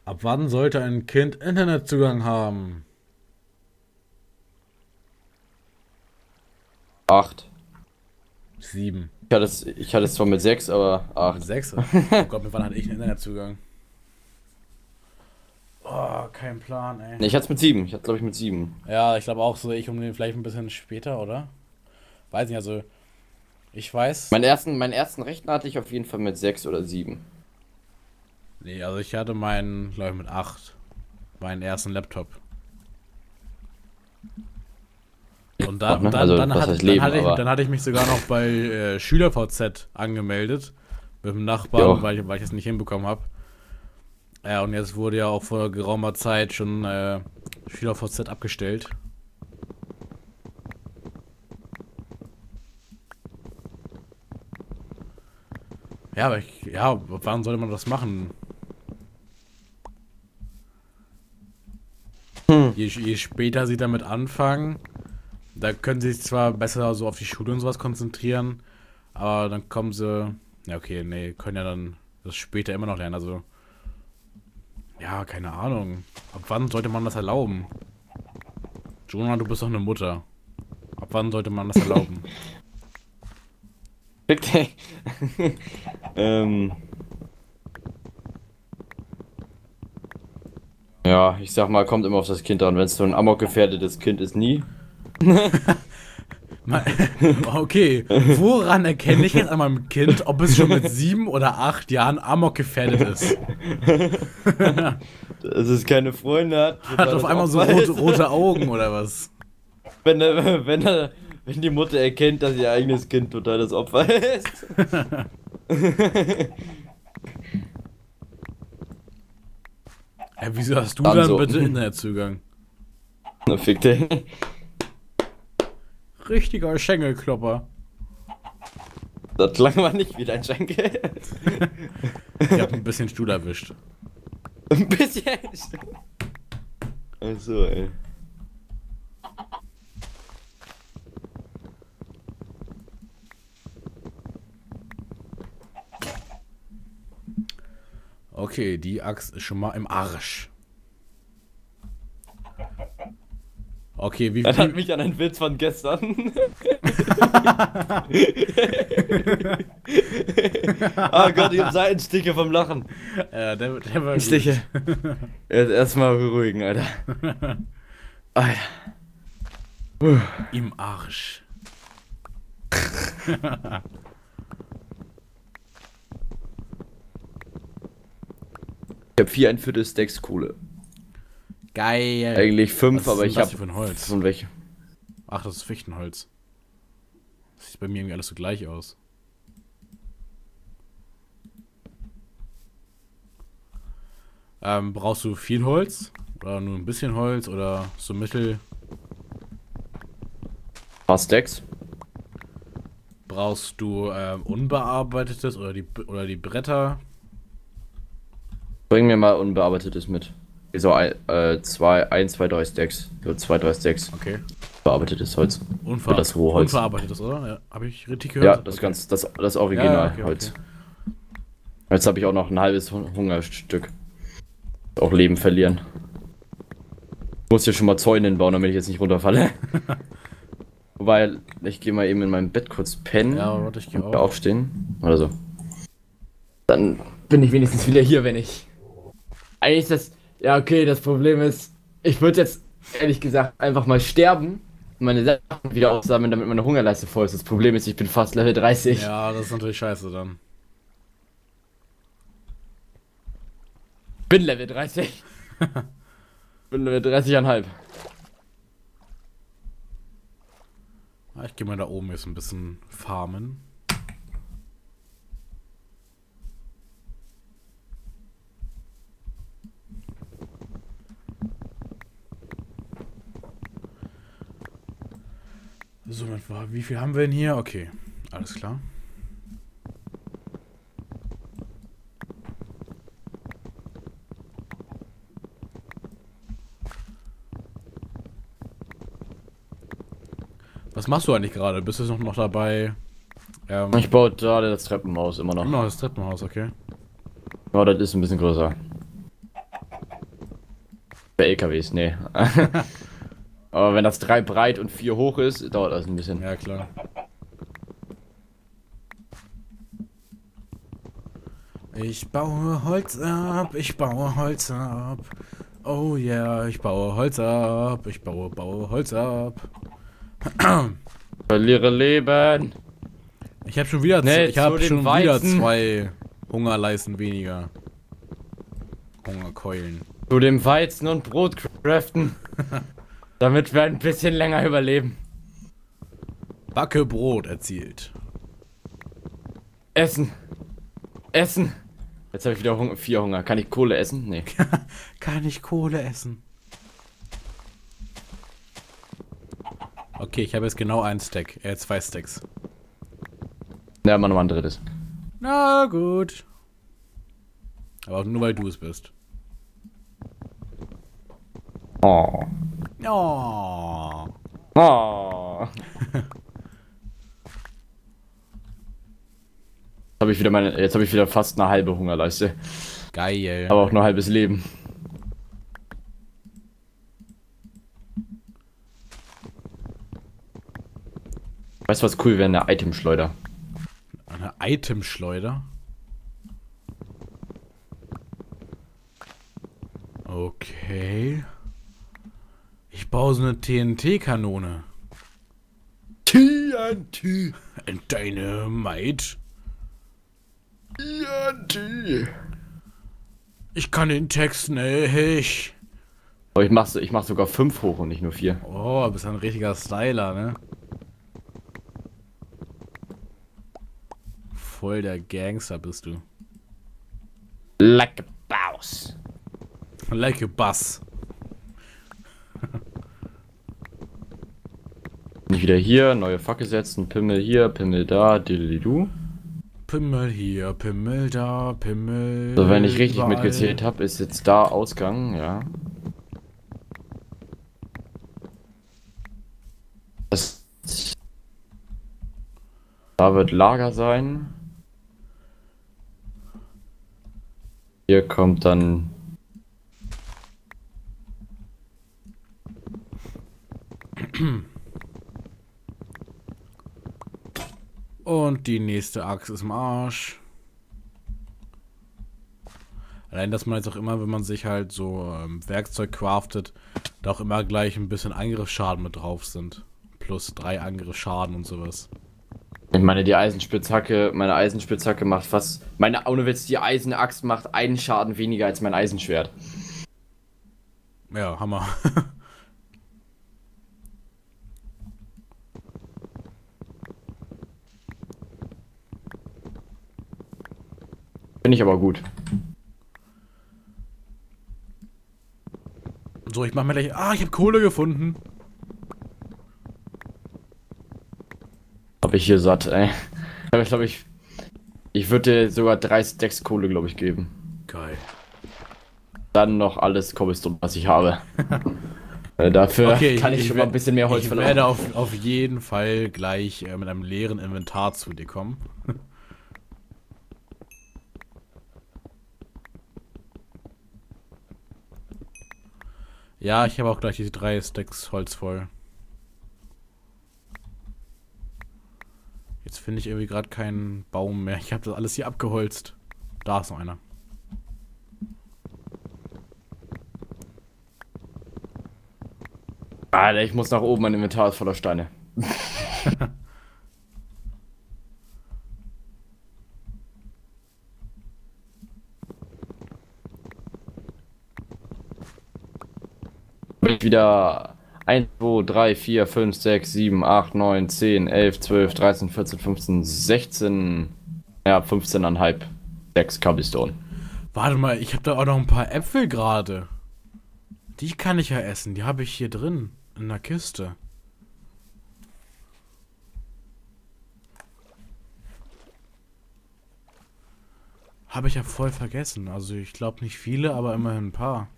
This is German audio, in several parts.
Ab wann sollte ein Kind Internetzugang haben? 8. 7. Ich hatte es zwar mit 6, aber Mit 8. 6? Oh Gott, mit wann hatte ich einen Internetzugang? Oh, kein Plan, ey. Ne, ich hatte es mit 7. Ich hatte, glaube ich, mit 7. Ja, ich glaube auch so, ich um den vielleicht ein bisschen später, oder? Weiß nicht, also ich weiß. Meinen ersten Rechner hatte ich auf jeden Fall mit 6 oder 7. Nee, also ich hatte meinen, glaube ich, mit 8. Meinen ersten Laptop. Und dann, Auch, und ne? dann, Also, dann, was hatte, heißt dann, Leben, hatte ich, aber. dann hatte ich mich sogar noch bei SchülerVZ angemeldet. Mit dem Nachbarn, Jo. weil ich es nicht hinbekommen habe. Ja, und jetzt wurde ja auch vor geraumer Zeit schon SchülerVZ abgestellt. Ja, aber wann sollte man das machen? Hm. Je später sie damit anfangen, da können sie sich zwar besser so auf die Schule und sowas konzentrieren, aber dann kommen sie. Ja, okay, nee, können ja dann das später immer noch lernen. Also, ja, keine Ahnung. Ab wann sollte man das erlauben? Jonah, du bist doch eine Mutter. Ab wann sollte man das erlauben? Fick dich. ähm, ja, ich sag mal, kommt immer auf das Kind an. Wenn es so ein amokgefährdetes Kind ist, nie. Okay, woran erkenne ich jetzt einmal mit Kind, ob es schon mit 7 oder 8 Jahren Amok gefährdet ist? Dass es keine Freunde hat, Hat total auf das einmal so Opfer ist. rote Augen oder was? Wenn die Mutter erkennt, dass ihr eigenes Kind total das Opfer ist. Hä, wieso hast du Dann dann so. bitte Internetzugang? Na, fick dich. Richtiger Schenkelklopper. Das klang aber nicht wie dein Schenkel. Ich hab ein bisschen Stuhl erwischt. Ein bisschen. Achso, ey. Okay, die Axt ist schon mal im Arsch. Okay, Das hat mich an einen Witz von gestern. Oh Gott, ich hab Seitenstiche vom Lachen. der war Stiche. Jetzt erstmal beruhigen, Alter. Alter. gut. Im Arsch. Ich hab 4 1/4 Stacks Kohle. Geil. Eigentlich 5, Was ist aber denn ich das hab hier für ein Holz? von welche. Ach, das ist Fichtenholz. Das sieht bei mir irgendwie alles so gleich aus. Brauchst du viel Holz? Oder nur ein bisschen Holz? Oder so mittel? Paar Stacks. Brauchst du unbearbeitetes oder die Bretter? Bring mir mal Unbearbeitetes mit. So, 2, 3 Stacks. So, 2, 3 Stacks. Okay. Bearbeitetes Holz. Für das Rohholz. Unverarbeitetes, oder? Ja, habe ich richtig Ja, gehört? das Okay. ganz, das Ja, ja, Originalholz. okay. Jetzt habe ich auch noch ein halbes Hungerstück. Auch Leben verlieren. Ich muss hier schon mal Zäune bauen, damit ich jetzt nicht runterfalle. Wobei, ich gehe mal eben in mein Bett kurz pennen. Ja, warte, ich gehe Und auch. aufstehen. Oder so. Dann bin ich wenigstens wieder hier, wenn ich. Eigentlich ist das. Ja, okay, das Problem ist, ich würde jetzt ehrlich gesagt einfach mal sterben und meine Sachen wieder aufsammeln, damit meine Hungerleiste voll ist. Das Problem ist, ich bin fast Level 30. Ja, das ist natürlich scheiße dann. Bin Level 30. Bin Level 30,5. Ich gehe mal da oben jetzt ein bisschen farmen. So, wie viel haben wir denn hier? Okay, alles klar. Was machst du eigentlich gerade? Bist du noch dabei? Ich baue gerade das Treppenhaus immer noch. Immer noch das Treppenhaus, okay. Ja, das ist ein bisschen größer. Für LKWs, nee. Aber wenn das 3 breit und 4 hoch ist, dauert das ein bisschen. Ja, klar. Ich baue Holz ab, ich baue Holz ab. Oh yeah, ich baue Holz ab, ich baue Holz ab. Verliere Leben. Ich habe schon wieder, Nee, ich habe zu schon den wieder Weizen. 2 Hungerleisten weniger. Hungerkeulen. Zu dem Weizen und Brot craften. Damit wir ein bisschen länger überleben. Backe Brot erzielt. Essen. Essen. Jetzt habe ich wieder 4 Hunger. Kann ich Kohle essen? Nee. Kann ich Kohle essen? Okay, ich habe jetzt genau 1 Stack. 2 Stacks. Ja, mal noch ein drittes. Na gut. Aber nur weil du es bist. Oh. Oh. Oh. Jetzt habe ich wieder fast eine halbe Hungerleiste. Geil. Aber auch nur halbes Leben. Weißt du, was cool wäre? Eine Itemschleuder. Eine Itemschleuder? Okay. Ich baue so eine TNT-Kanone. TNT. Dynamite. TNT. Ich kann den Text nicht. Aber ich mach sogar 5 hoch und nicht nur 4. Oh, bist ein richtiger Styler, ne? Voll der Gangster bist du. Like a boss. Like a bus. Nicht wieder hier, neue Fackel setzen, Pimmel hier, Pimmel da, du. Pimmel hier, Pimmel da, Pimmel. So, wenn ich richtig überall. mitgezählt habe, ist jetzt da Ausgang, ja. Da wird Lager sein. Hier kommt dann Und die nächste Axt ist im Arsch. Allein, dass man jetzt auch immer, wenn man sich halt so Werkzeug craftet, da auch immer gleich ein bisschen Angriffsschaden mit drauf sind. Plus 3 Angriffsschaden und sowas. Ich meine, meine Eisenspitzhacke macht fast. Ohne Witz, die Eisenaxt macht einen Schaden weniger als mein Eisenschwert. Ja, Hammer. Finde ich aber gut. So, ich mach mir gleich. Ah, ich habe Kohle gefunden. Hab ich hier satt, ey. Aber ich glaube, ich würde dir sogar 3 Stacks Kohle, glaube ich, geben. Geil. Dann noch alles Cobblestone, was ich habe. Dafür Okay, kann ich schon mal ein bisschen mehr Holz Ich verlangen. werde auf jeden Fall gleich mit einem leeren Inventar zu dir kommen. Ja, ich habe auch gleich diese 3 Stacks Holz voll. Jetzt finde ich irgendwie gerade keinen Baum mehr. Ich habe das alles hier abgeholzt. Da ist noch einer. Alter, ich muss nach oben, mein Inventar ist voller Steine. Ich wieder 1, 2, 3, 4, 5, 6, 7, 8, 9, 10, 11, 12, 13, 14, 15, 16. Ja, 15,5. 6 Cobblestone. Warte mal, ich habe da auch noch ein paar Äpfel gerade. Die kann ich ja essen. Die habe ich hier drin. In der Kiste. Habe ich ja voll vergessen. Also ich glaube nicht viele, aber immerhin ein paar.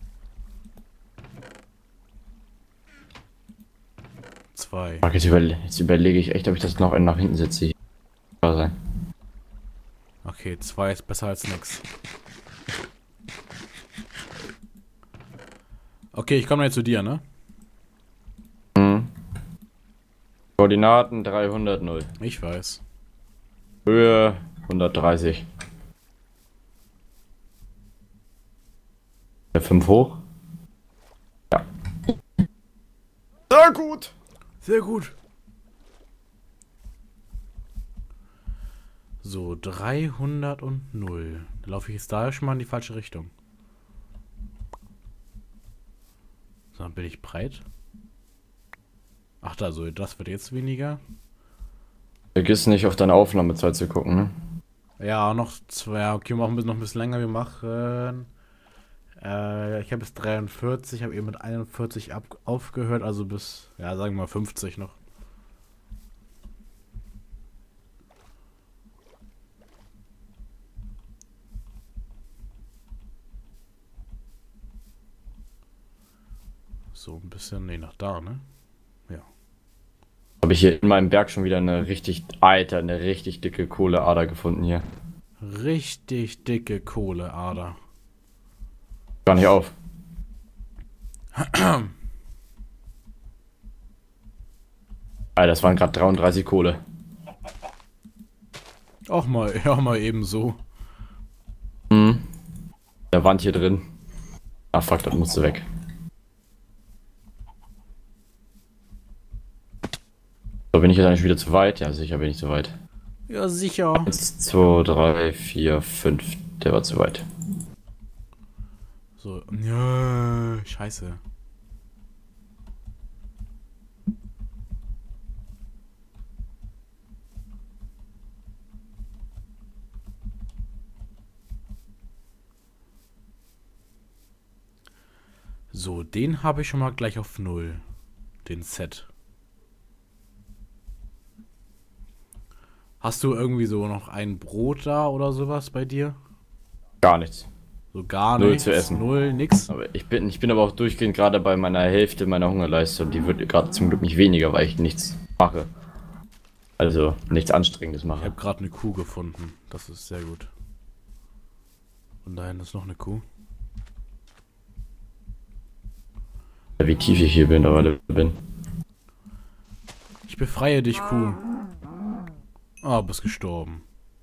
2. Fuck, jetzt überlege ich echt, ob ich das noch nach hinten setze. Sein. Okay, 2 ist besser als nix. Okay, ich komme jetzt zu dir, ne? Mhm. Koordinaten 300, 0. Ich weiß. Höhe 130. Der 5 hoch? Ja. Sehr gut. Sehr gut. So, 300 und 0. Dann laufe ich jetzt da schon mal in die falsche Richtung. So, dann bin ich breit. Ach, da, so, das wird jetzt weniger. Vergiss nicht auf deine Aufnahmezeit zu gucken, ne? Ja, noch zwei. Ja, okay, wir machen noch ein bisschen länger. Wir machen. Ich habe bis 43, habe eben mit 41 aufgehört, also bis, ja, sagen wir mal 50 noch. So ein bisschen, nee, nach da, ne? Ja. Habe ich hier in meinem Berg schon wieder eine richtig dicke Kohleader gefunden hier. Richtig dicke Kohleader. Gar nicht auf. Alter, das waren gerade 33 Kohle. Auch mal eben so. Mhm. Der Wand hier drin. Ah fuck, das musste weg. So, bin ich jetzt eigentlich wieder zu weit? Ja, sicher bin ich zu weit. Ja, sicher. 1, 2, 3, 4, 5. Der war zu weit. So, ja, scheiße. So, den habe ich schon mal gleich auf 0. Den Set. Hast du irgendwie so noch ein Brot da oder sowas bei dir? Gar nichts. So gar Null nichts? zu essen. Null, nix? Aber ich bin aber auch durchgehend gerade bei meiner Hälfte meiner Hungerleiste und die wird gerade zum Glück nicht weniger, weil ich nichts mache. Also nichts Anstrengendes Ich mache. habe gerade eine Kuh gefunden. Das ist sehr gut. Und da hinten ist noch eine Kuh. Wie tief ich hier bin, aber bin. Ich befreie dich, Kuh. Ah, bist gestorben.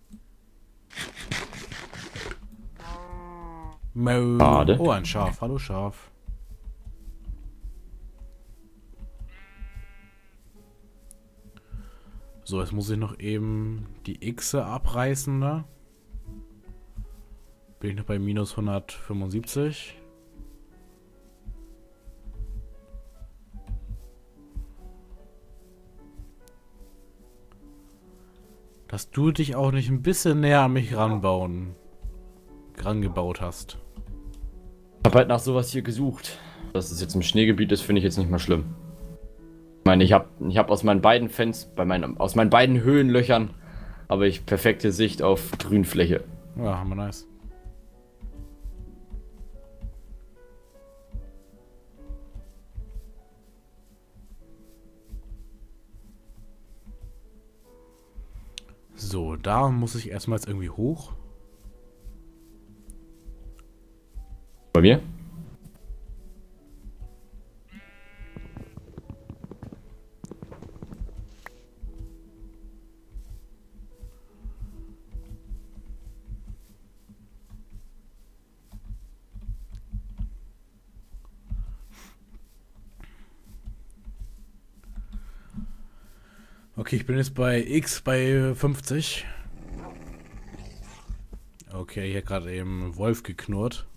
Mau. Schade. Oh, ein Schaf. Hallo, Schaf. So, jetzt muss ich noch eben die Xe abreißen da. Bin ich noch bei minus 175. Dass du dich auch nicht ein bisschen näher an mich rangebaut hast. Ich habe halt nach sowas hier gesucht. Dass es jetzt im Schneegebiet ist, finde ich jetzt nicht mal schlimm. Ich meine, ich hab aus meinen beiden aus meinen beiden Höhenlöchern habe ich perfekte Sicht auf Grünfläche. Ja, hammer nice. So, da muss ich erstmal jetzt irgendwie hoch. Bei mir? Okay, ich bin jetzt bei X bei 50. Okay, hier hat gerade eben Wolf geknurrt.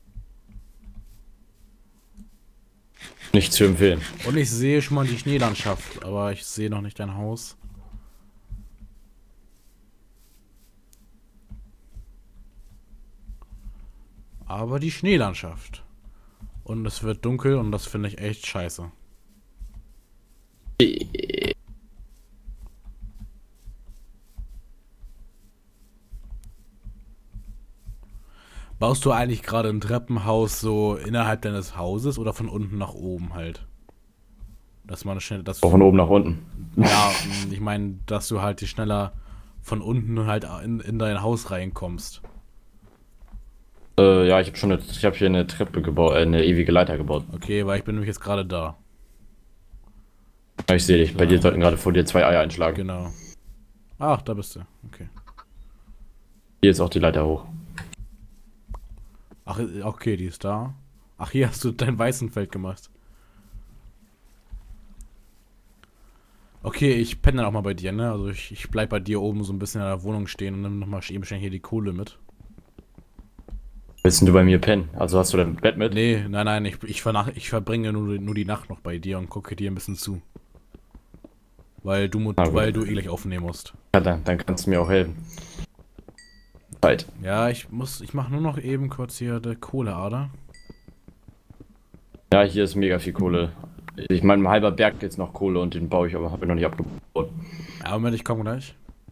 Nicht zu empfehlen. Und ich sehe schon mal die Schneelandschaft, aber ich sehe noch nicht dein Haus. Aber die Schneelandschaft. Und es wird dunkel und das finde ich echt scheiße. Baust du eigentlich gerade ein Treppenhaus so innerhalb deines Hauses oder von unten nach oben halt? Dass man schnell, dass Auch von oben nach unten. ja, ich meine, dass du halt schneller von unten halt in dein Haus reinkommst. Ja, ich habe hier eine Treppe gebaut, eine ewige Leiter gebaut. Okay, weil ich bin nämlich jetzt gerade da. Ja, ich sehe dich. Bei So. dir sollten gerade vor dir 2 Eier einschlagen. Genau. Ach, da bist du. Okay. Hier ist auch die Leiter hoch. Ach, okay, die ist da. Ach, hier hast du dein Weißenfeld gemacht. Okay, ich penne dann auch mal bei dir, ne? Also ich bleib bei dir oben so ein bisschen in der Wohnung stehen und nimm nochmal eben schnell hier die Kohle mit. Willst du bei mir pennen? Also hast du dein Bett mit? Nee, nein, ich verbringe nur die Nacht noch bei dir und gucke dir ein bisschen zu. Weil du, gut. weil du eh gleich aufnehmen musst. Ja, dann kannst du mir auch helfen. Zeit. Ja, ich mache nur noch eben kurz hier die Kohleader. Ja, hier ist mega viel Kohle. Ich meine, ein halber Berg jetzt noch Kohle und den baue ich, aber habe ich noch nicht abgebaut. Ja, Moment, ich komme gleich.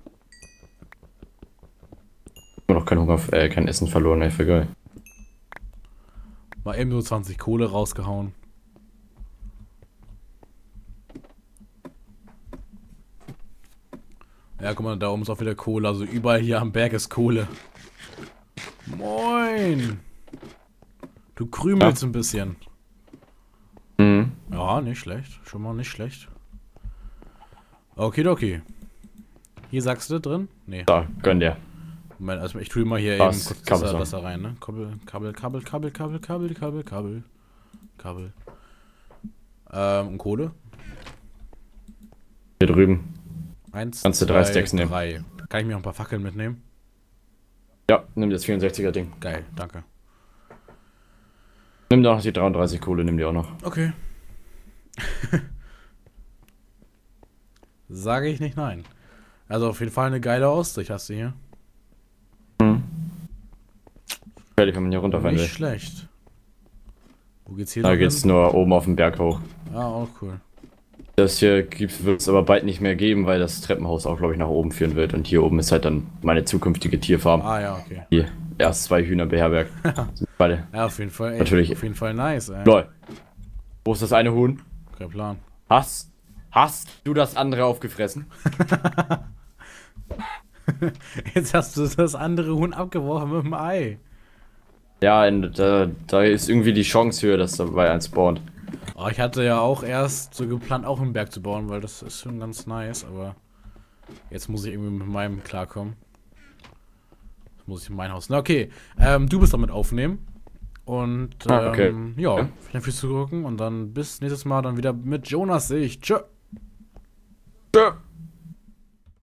Ich habe noch keinen Hunger, kein Essen verloren, ey, für geil. Mal eben so 20 Kohle rausgehauen. Ja, guck mal, da oben ist auch wieder Kohle. Also überall hier am Berg ist Kohle. Moin! Du krümelst ein bisschen. Mhm. Ja, nicht schlecht. Schon mal nicht schlecht. Okay. Hier sagst du drin? Nee. Da, gönn dir. Moment, also ich tue mal hier Was? eben kurz Kabel das Wasser rein, ne? Kabel. Und Kohle? Hier drüben. 1, Kannst du 3 Stacks nehmen. 3. Kann ich mir noch ein paar Fackeln mitnehmen? Ja, nimm das 64er Ding. Geil, danke. Nimm doch noch die 33 Kohle, nimm die auch noch. Okay. Sage ich nicht nein. Also auf jeden Fall eine geile Aussicht hast du hier. Fertig, wenn man hier runterfallen will. Nicht schlecht. Wo geht's hier Da noch geht's hin? nur oben auf den Berg hoch. Ah, auch cool. Das hier wird es aber bald nicht mehr geben, weil das Treppenhaus auch, glaube ich, nach oben führen wird. Und hier oben ist halt dann meine zukünftige Tierfarm. Ah ja, okay. Die erst 2 Hühner beherbergt. Sind beide. Ja, auf jeden Fall, ey, Natürlich. auf jeden Fall nice, ey. Lol. Wo ist das eine Huhn? Kein Plan. Hast du das andere aufgefressen? Jetzt hast du das andere Huhn abgeworfen mit dem Ei. Ja, da ist irgendwie die Chance höher, dass dabei eins spawnt. Oh, ich hatte ja auch erst so geplant, auch einen Berg zu bauen, weil das ist schon ganz nice, aber jetzt muss ich irgendwie mit meinem klarkommen. Jetzt muss ich in mein Haus. Na okay, du bist damit aufnehmen. Und okay. ja, Ja. vielen Dank fürs Zugucken und dann bis nächstes Mal dann wieder mit Jonas. Tschö. Tschö.